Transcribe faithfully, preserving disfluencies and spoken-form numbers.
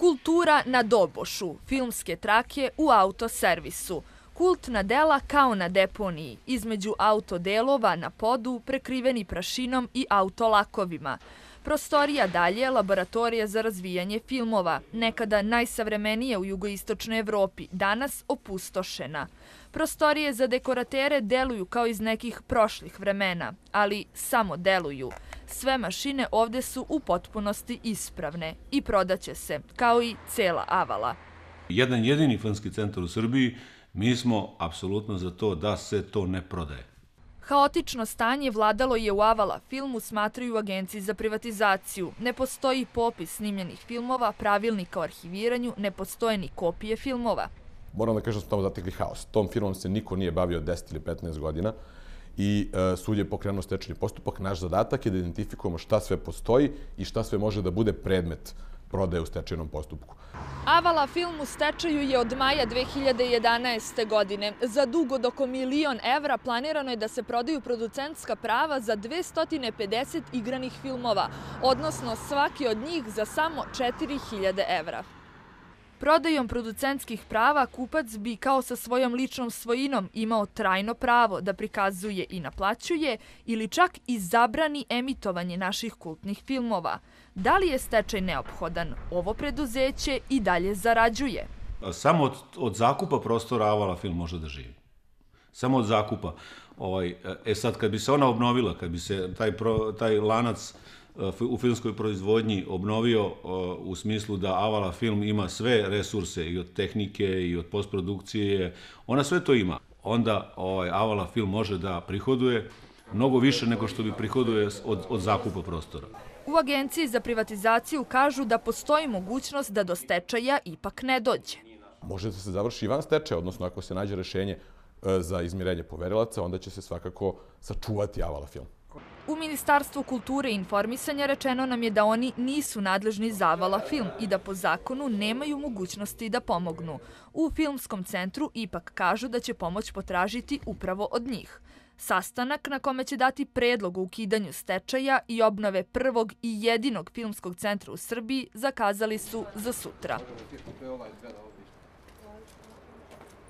Kultura na dobošu, filmske trake u autoservisu, kultna dela kao na deponiji, između autodelova na podu prekriveni prašinom i autolakovima. Prostorija dalje, laboratorija za razvijanje filmova, nekada najsavremenije u jugoistočnoj Evropi, danas opustošena. Prostorije za dekoratere deluju kao iz nekih prošlih vremena, ali samo deluju. Sve mašine ovde su u potpunosti ispravne i prodaće se, kao i cela Avala. Jedan jedini filmski centar u Srbiji, mi smo apsolutno za to da se to ne prodaje. Haotično stanje vladalo je u Avala filmu, smatraju u Agenciji za privatizaciju. Ne postoji popis snimljenih filmova, pravilnika o arhiviranju, ne postoje ni kopije filmova. Moram da kažem da smo tamo zatekli haos. Tom firmom se niko nije bavio deset ili petnaest godina i e, sud je pokrenuo stečajni postupak. Naš zadatak je da identifikujemo šta sve postoji i šta sve može da bude predmet prodaje u stečajnom postupku. Avala film u stečaju je od maja dve hiljade jedanaeste. godine. Za dug od oko milion evra planirano je da se prodaju producentska prava za dvesta pedeset igranih filmova, odnosno svaki od njih za samo četiri hiljade evra. Prodajom producentskih prava kupac bi kao sa svojom ličnom svojinom imao trajno pravo da prikazuje i naplaćuje ili čak i zabrani emitovanje naših kultnih filmova. Da li je stečaj neophodan? Ovo preduzeće i dalje zarađuje. Samo od, od zakupa prostora Avala film može da živi. Samo od zakupa. Ovaj, e sad, kad bi se ona obnovila, kad bi se taj, pro, taj lanac u filmskoj proizvodnji obnovio u smislu da Avala film ima sve resurse i od tehnike i od postprodukcije, ona sve to ima. Onda ovaj, Avala film može da prihoduje mnogo više nego što bi prihoduje od, od zakupa prostora. U Agenciji za privatizaciju kažu da postoji mogućnost da do stečaja ipak ne dođe. Može da se završi i van stečaja, odnosno ako se nađe rešenje za izmirenje poverilaca, onda će se svakako sačuvati Avala film. U Ministarstvu kulture i informisanja rečeno nam je da oni nisu nadležni za Avala film i da po zakonu nemaju mogućnosti da pomognu. U Filmskom centru ipak kažu da će pomoć potražiti upravo od njih. Sastanak na kome će dati predlog o ukidanju stečaja i obnove prvog i jedinog filmskog centra u Srbiji zakazali su za sutra.